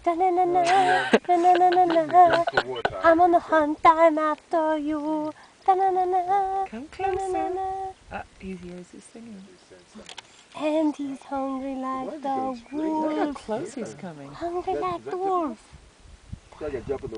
Da-na-na-na, na-na-na-na-na. I'm on the hunt, I'm after you. Da-na-na-na, Come closer. na-na-na-na. He hears you singing. And he's hungry like the wolf. Look how close he's coming. Hungry like the wolf.